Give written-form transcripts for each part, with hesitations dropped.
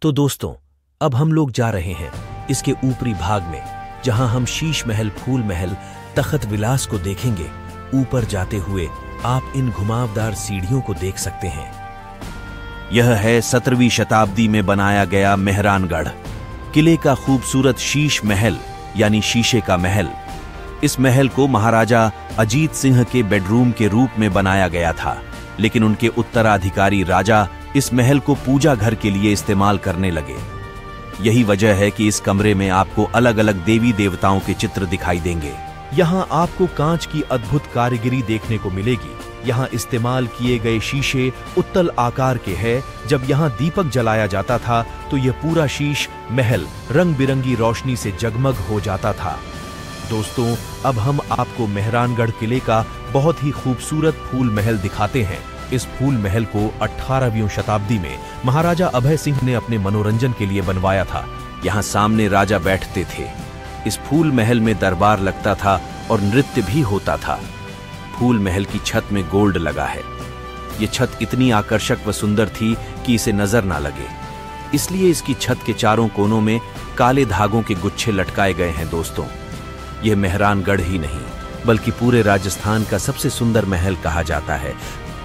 तो दोस्तों, अब हम लोग जा रहे हैं इसके ऊपरी भाग में, जहां हम शीश महल, फूल महल, तख्त विलास को देखेंगे। ऊपर जाते हुए आप इन घुमावदार सीढ़ियों को देख सकते हैं। यह है 17वीं शताब्दी में बनाया गया मेहरानगढ़, किले का खूबसूरत शीश महल यानी शीशे का महल। इस महल को महाराजा अजीत सिंह के बेडरूम के रूप में बनाया गया था, लेकिन उनके उत्तराधिकारी राजा इस महल को पूजा घर के लिए इस्तेमाल करने लगे। यही वजह है कि इस कमरे में आपको अलग अलग देवी देवताओं के चित्र दिखाई देंगे। यहाँ आपको कांच की अद्भुत कारीगरी देखने को मिलेगी। यहाँ इस्तेमाल किए गए शीशे उत्तल आकार के हैं। जब यहाँ दीपक जलाया जाता था तो यह पूरा शीश महल रंग बिरंगी रोशनी से जगमग हो जाता था। दोस्तों, अब हम आपको मेहरानगढ़ किले का बहुत ही खूबसूरत फूल महल दिखाते हैं। इस फूल महल को 18वीं शताब्दी में महाराजा अभय सिंह ने अपने मनोरंजन के लिए बनवाया था। यहाँ सामने राजा बैठते थे। इस फूल महल में दरबार लगता था और नृत्य भी होता था। फूल महल की छत में गोल्ड लगा है। ये छत इतनी आकर्षक व सुंदर थी कि इसे नजर ना लगे, इसलिए इसकी छत के चारों कोनों में काले धागों के गुच्छे लटकाए गए हैं। दोस्तों, यह मेहरानगढ़ ही नहीं बल्कि पूरे राजस्थान का सबसे सुंदर महल कहा जाता है।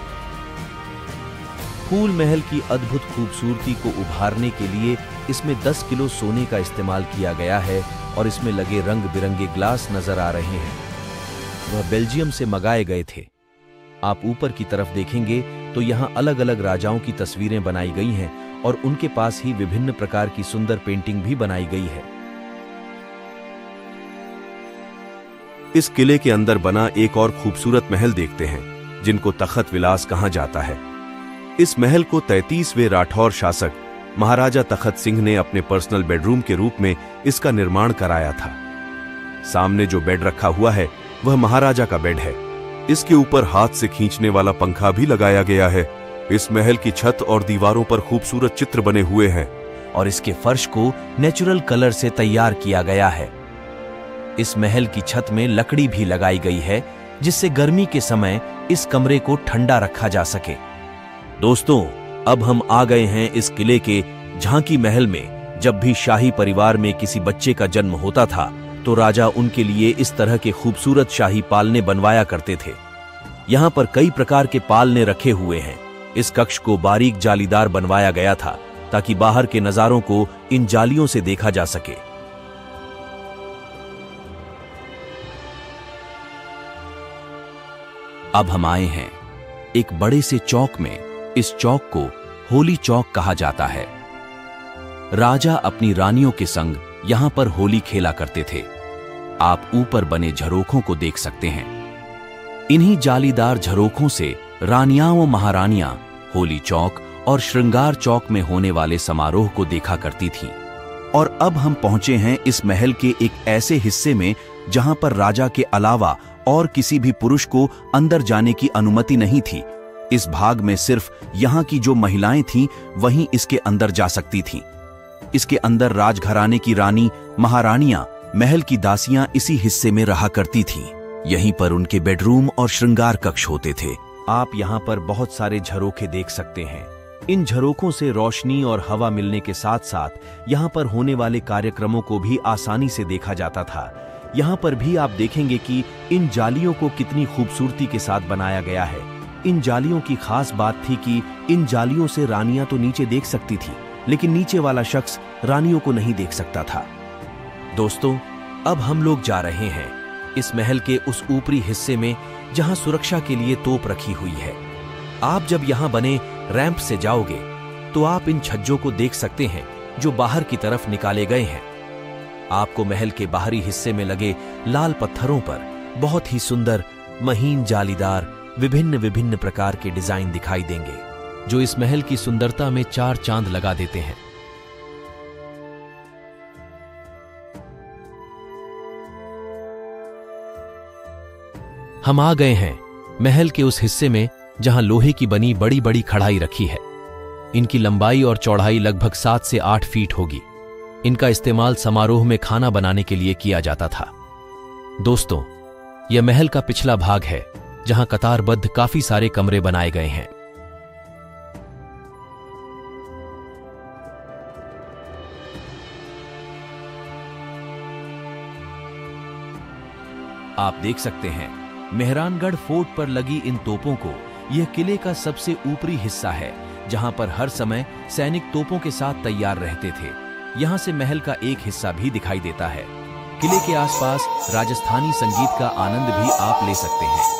फूल महल की अद्भुत खूबसूरती को उभारने के लिए इसमें 10 किलो सोने का इस्तेमाल किया गया है और इसमें लगे रंग बिरंगे ग्लास नजर आ रहे हैं। वह बेल्जियम से मंगाए गए थे। आप ऊपर की तरफ देखेंगे तो यहाँ अलग अलग राजाओं की तस्वीरें बनाई गई हैं और उनके पास ही विभिन्न प्रकार की सुंदर पेंटिंग भी बनाई गई है। इस किले के अंदर बना एक और खूबसूरत महल देखते हैं, जिनको तख्त विलास कहा जाता है। इस महल को 33वें राठौर शासक महाराजा तखत सिंह ने अपने पर्सनल बेडरूम के रूप में इसका निर्माण कराया था। सामने जो बेड रखा हुआ है वह महाराजा का बेड है। इसके ऊपर हाथ से खींचने वाला पंखा भी लगाया गया है। इस महल की छत और दीवारों पर खूबसूरत चित्र बने हुए हैं और इसके फर्श को नेचुरल कलर से तैयार किया गया है। इस महल की छत में लकड़ी भी लगाई गई है, जिससे गर्मी के समय इस कमरे को ठंडा रखा जा सके। दोस्तों, अब हम आ गए हैं इस किले के झांकी महल में। जब भी शाही परिवार में किसी बच्चे का जन्म होता था तो राजा उनके लिए इस तरह के खूबसूरत शाही पालने बनवाया करते थे। यहाँ पर कई प्रकार के पालने रखे हुए हैं। इस कक्ष को बारीक जालीदार बनवाया गया था ताकि बाहर के नजारों को इन जालियों से देखा जा सके। अब हम आए हैं एक बड़े से चौक में। इस चौक को होली चौक कहा जाता है। राजा अपनी रानियों के संग यहां पर होली खेला करते थे। आप ऊपर बने झरोखों को देख सकते हैं। इन्हीं जालीदार झरोखों से रानियां व महारानियां होली चौक और श्रृंगार चौक में होने वाले समारोह को देखा करती थीं। और अब हम पहुंचे हैं इस महल के एक ऐसे हिस्से में जहां पर राजा के अलावा और किसी भी पुरुष को अंदर जाने की अनुमति नहीं थी। इस भाग में सिर्फ यहाँ की जो महिलाएं थीं वहीं इसके अंदर जा सकती थीं। इसके अंदर राजघराने की रानी, महारानियां, महल की दासियां इसी हिस्से में रहा करती थीं। यहीं पर उनके बेडरूम और श्रृंगार कक्ष होते थे। आप यहाँ पर बहुत सारे झरोखे देख सकते हैं। इन झरोखों से रोशनी और हवा मिलने के साथ साथ यहाँ पर होने वाले कार्यक्रमों को भी आसानी से देखा जाता था। यहाँ पर भी आप देखेंगे कि इन जालियों को कितनी खूबसूरती के साथ बनाया गया है। इन जालियों की खास बात थी कि इन जालियों से रानियां तो नीचे देख सकती थी, लेकिन नीचे वाला शख्स रानियों को नहीं देख सकता था। दोस्तों, अब हम लोग जा रहे हैं इस महल के उस ऊपरी हिस्से में जहां सुरक्षा के लिए तोप रखी हुई है। आप जब यहां बने रैंप से जाओगे तो आप इन छज्जों को देख सकते हैं जो बाहर की तरफ निकाले गए हैं। आपको महल के बाहरी हिस्से में लगे लाल पत्थरों पर बहुत ही सुंदर, महीन, जालीदार विभिन्न विभिन्न प्रकार के डिजाइन दिखाई देंगे, जो इस महल की सुंदरता में 4 चांद लगा देते हैं। हम आ गए हैं महल के उस हिस्से में जहां लोहे की बनी बड़ी बड़ी कढ़ाई रखी है। इनकी लंबाई और चौड़ाई लगभग 7 से 8 फीट होगी। इनका इस्तेमाल समारोह में खाना बनाने के लिए किया जाता था। दोस्तों, यह महल का पिछला भाग है जहां कतारबद्ध काफी सारे कमरे बनाए गए हैं। आप देख सकते हैं मेहरानगढ़ फोर्ट पर लगी इन तोपों को यह किले का सबसे ऊपरी हिस्सा है, जहां पर हर समय सैनिक तोपों के साथ तैयार रहते थे। यहां से महल का एक हिस्सा भी दिखाई देता है। किले के आसपास राजस्थानी संगीत का आनंद भी आप ले सकते हैं।